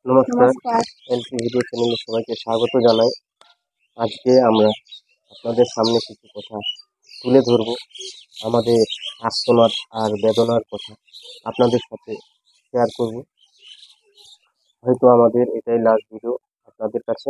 নমস্কার, নমস্কার। LP video চ্যানেলে সবাইকে স্বাগত জানাই। আজকে আমরা আপনাদের সামনে কিছু কথা তুলে ধরব। আমাদের আর্তনাদ আর বেদনার কথা আপনাদের সাথে শেয়ার করব। হয়তো আমাদের এটাই লাস্ট ভিডিও। আপনাদের কাছে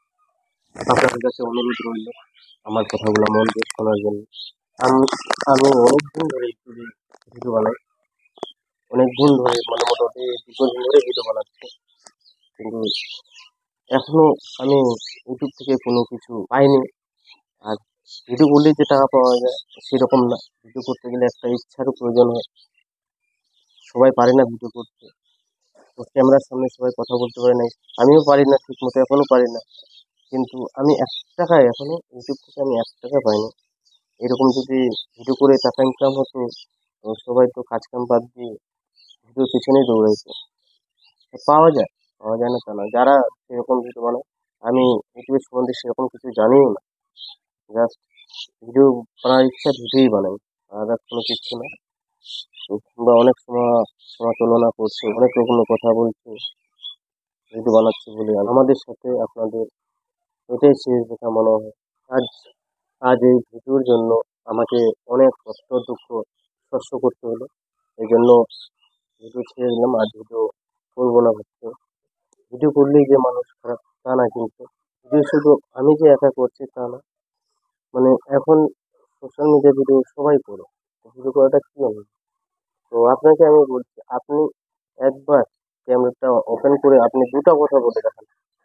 অনুরোধ রইল আমার কথাগুলো মন দিয়ে শোনার জন্য। আমি আমি অনেকদিন ধরে ইউটিউবে ভিডিও বানাই, অনেকদিন ধরে মানে মোটামুটি দীর্ঘদিন ধরে ভিডিও বানাচ্ছি, কিন্তু এখনো আমি ইউটিউব থেকে কোনো কিছু পাইনি। আর ভিডিও করলেই যে টাকা পাওয়া যায় সেরকম না, ভিডিও করতে গেলে একটা ইচ্ছারও প্রয়োজন হয়। সবাই পারে না ভিডিও করতে, তো ক্যামেরার সামনে সবাই কথা বলতে পারে না, আমিও পারি না ঠিক মতো, এখনো পারি না। কিন্তু আমি 1 টাকা এখনো ইউটিউব থেকে আমি 1 টাকা পাইনি। এরকম যদি ভিডিও করে টাকা ইনকাম হতো, তো সবাই তো কাজ কাম বাদ দিয়ে ভিডিওর পিছনেই দৌড়াইতো। পাওয়া যায় না তা না, যারা সেরকম ভিডিও বানায়। আমি ইউটিউবের সম্বন্ধে সেরকম কিছু জানিও না, জাস্ট ভিডিও করার ইচ্ছা ভিডিওই বানাই, আর কোনো কিছু না। তো তোমরা অনেক সময় সমালোচনা করছো, অনেক রকম কথা বলছো ভিডিও বানাচ্ছি বলে। আমাদের সাথে আপনাদের এটাই শেষ দেখা মনে হয়। আজ আজ এই ভিডিওর জন্য আমাকে অনেক কষ্ট দুঃখ স্পর্শ করতে হলো। এই জন্য ভিডিও ছেড়ে দিলাম, আর ভিডিও করবো না হচ্ছে। ভিডিও করলেই যে মানুষ খারাপ তা না, কিন্তু ভিডিও শুধু আমি যে একা করছি তা না। মানে এখন সোশ্যাল মিডিয়া ভিডিও সবাই করে, ভিডিও করাটা কি হবে? তো আপনাকে আমি বলছি, আপনি একবার ক্যামেরাটা ওপেন করে আপনি দুটো কথা বলে দেখান,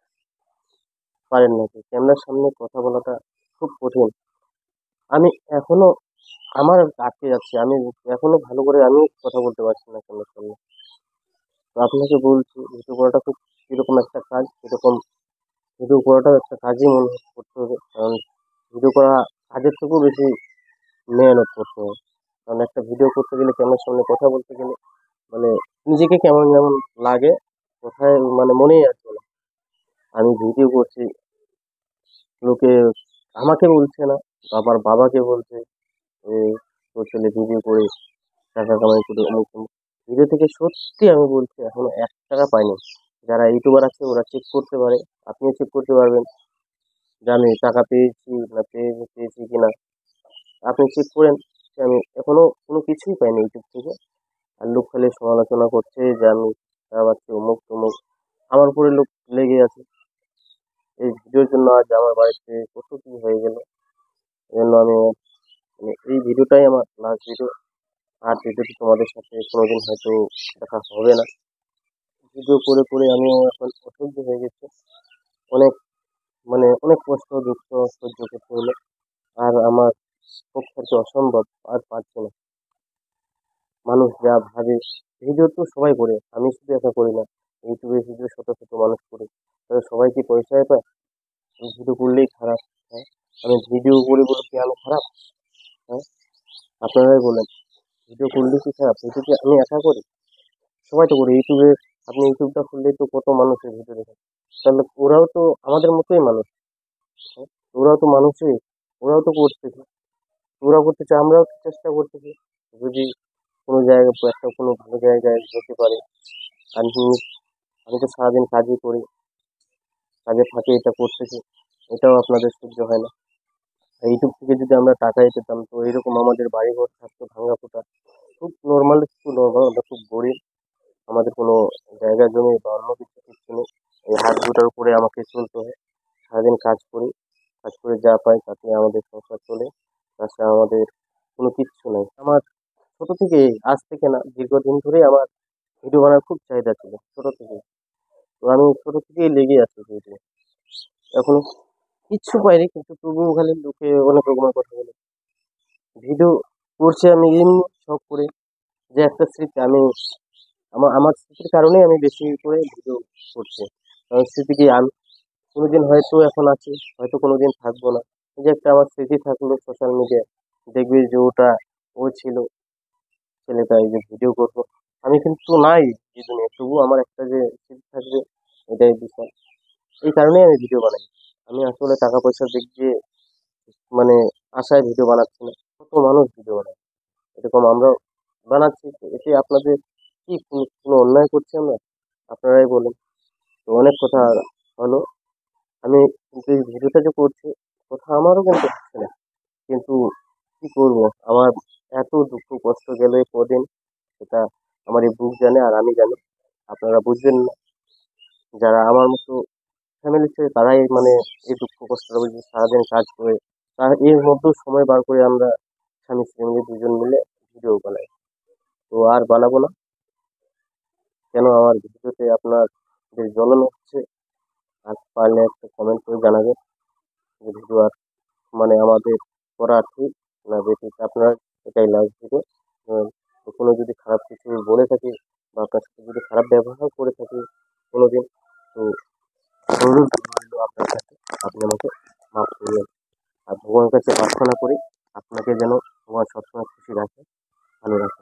পারেন নাকি? ক্যামেরার সামনে কথা বলাটা খুব কঠিন। আমি এখনো আমার আটকে যাচ্ছে, আমি এখনো ভালো করে আমি কথা বলতে পারছি না ক্যামেরার সামনে। তো আপনাকে বলছি, ভিডিও করাটা খুব কিরকম একটা কাজ, সেরকম ভিডিও করাটাও একটা কাজই মনে করতে হবে। কারণ ভিডিও করা কাজের থেকেও বেশি মেহনত করতে হবে। কারণ একটা ভিডিও করতে গেলে, ক্যামেরার সামনে কথা বলতে গেলে, মানে নিজেকে কেমন যেমন লাগে, কোথায় মানে মনেই আসছে না। আমি ভিডিও করছি, লোকে আমাকে বলছে না, আমার বাবাকে বলছে যে তোর ছেলে ভিডিও করে টাকা কামাই করে অমুক তমুক। ভিডিও থেকে সত্যি আমি বলছি এখনো 1 টাকা পাইনি। যারা ইউটিউবার আছে ওরা চেক করতে পারে, আপনিও চেক করতে পারবেন যে আমি টাকা পেয়েছি না পেয়েছি কিনা। আপনি চেক করেন যে আমি এখনো কোনো কিছুই পাইনি ইউটিউব থেকে। আর লোক খালি সমালোচনা করছে যে আমি টাকা পাচ্ছি অমুক তমুক, আমার উপরে লোক লেগে আছে। এই ভিডিওর জন্য আজ আমার বাড়িতে কত কি হয়ে গেল। এই জন্য আমি মানে এই ভিডিওটাই আমার লাস্ট ভিডিও। আর ভিডিওটি তোমাদের সাথে কোনোদিন হয়তো দেখা হবে না। ভিডিও করে করে আমিও এখন অসহ্য হয়ে গেছে। অনেক মানে অনেক কষ্ট দুঃখ সহ্য করতে হলো। আর আমার পক্ষে আর কি অসম্ভব, আর পারছি না। মানুষ যা ভাবে, ভিডিও তো সবাই করে, আমি শুধু একা করি না। ইউটিউবে ভিডিও শত শত মানুষ করে, তবে সবাই কি পয়সায় পায়? আমি ভিডিও করলেই খারাপ? হ্যাঁ, আমি ভিডিও করি বলে কি আমি খারাপ? হ্যাঁ, আপনারাই বলেন, ভিডিও করলে কি খারাপ? ভিডিও কি আমি একা করি? সবাই তো করে ইউটিউবে। আপনি ইউটিউবটা খুললেই তো কত মানুষের ভিডিও দেখেন, তাহলে ওরাও তো আমাদের মতোই মানুষ। হ্যাঁ, ওরাও তো মানুষই, ওরাও তো করতেছে, ওরাও করতেছে, আমরাও চেষ্টা করতেছি। যদি কোনো জায়গায় একটা কোনো ভালো জায়গায় যেতে পারি। আর আমি তো সারাদিন কাজই করি, কাজে ফাঁকে এটা করতেছি, এটাও আপনাদের সহ্য হয় না। আর ইউটিউব থেকে যদি আমরা টাকাই পেতাম, তো এরকম আমাদের বাড়িঘর থাকতো ভাঙা ফোটা, খুব নর্মাল, খুব নর্মাল, আমরা খুব গরিব। আমাদের কোনো জায়গা জমি বা অন্য কিছু কিচ্ছু নেই। এই হাত দুটার উপরে আমাকে চলতে হয়। সারাদিন কাজ করি, কাজ করে যা পাই তাতে আমাদের সংসার চলে। তাছাড়া আমাদের কোনো কিচ্ছু নেই। আমার ছোট থেকে, আজ থেকে না, দীর্ঘদিন ধরেই আমার ভিডিও বানার খুব চাহিদা ছিল, ছোট থেকেই। তো আমি ছোট থেকেই লেগে আছি ভিডিও, এখনো কিচ্ছু পাইনি, কিন্তু তবুও খালি লোকে অনেক রকমের কথা বলে। ভিডিও করছি আমি এমনি শখ করে, যে একটা স্মৃতি আমি, আমার স্মৃতির কারণেই আমি বেশি করে ভিডিও করছি। কারণ স্মৃতি কি, আমি কোনোদিন হয়তো এখন আছি, হয়তো কোনোদিন থাকবো না। এই যে একটা আমার স্মৃতি থাকলো সোশ্যাল মিডিয়ায়, দেখবে যে ওটা ও ছিল ছেলেটা, এই যে ভিডিও করবো। আমি কিন্তু নাই এই দুনিয়ায়, তবুও আমার একটা যে স্মৃতি থাকবে, এটাই বিশাল। এই কারণেই আমি ভিডিও বানাই। আমি আসলে টাকা পয়সার দিক দিয়ে মানে আশায় ভিডিও বানাচ্ছি না। কত মানুষ ভিডিও বানায়, এরকম আমরাও বানাচ্ছি। তো এতে আপনাদের কি কোনো কোনো অন্যায় করছি আমরা? আপনারাই বলেন। তো অনেক কথা হলো। আমি কিন্তু এই ভিডিওটা যে করছি, কথা আমারও কিন্তু হচ্ছে না, কিন্তু কি করব, আমার এত দুঃখ কষ্ট গেল এই কদিন, সেটা আমার এই বুক জানে আর আমি জানি। আপনারা বুঝবেন না, যারা আমার মতো ফ্যামিলিতে তারাই মানে এই দুঃখ কষ্টটা বুঝবে। সারাদিন কাজ করে তার এর মধ্যেও সময় বার করে আমরা স্বামী স্ত্রী মিলে দুজন মিলে ভিডিও বানাই। তো আর বানাবো না। কেন আমার ভিডিওতে আপনাদের জ্বলন হচ্ছে, আর পারলে একটা কমেন্ট করে জানাবেন যে ভিডিও আর মানে আমাদের করা ঠিক না বেঠিক। আপনার এটাই লাস্ট ভিডিও। কোনো যদি খারাপ কিছু বলে থাকি বা আপনার সাথে যদি খারাপ ব্যবহার করে থাকি কোনোদিন, তো অনুরোধ রইল আপনার কাছে, আপনি আমাকে মাফ করবেন। আর ভগবানের কাছে প্রার্থনা করি আপনাকে যেন ভগবান সবসময় খুশি রাখে, ভালো রাখে।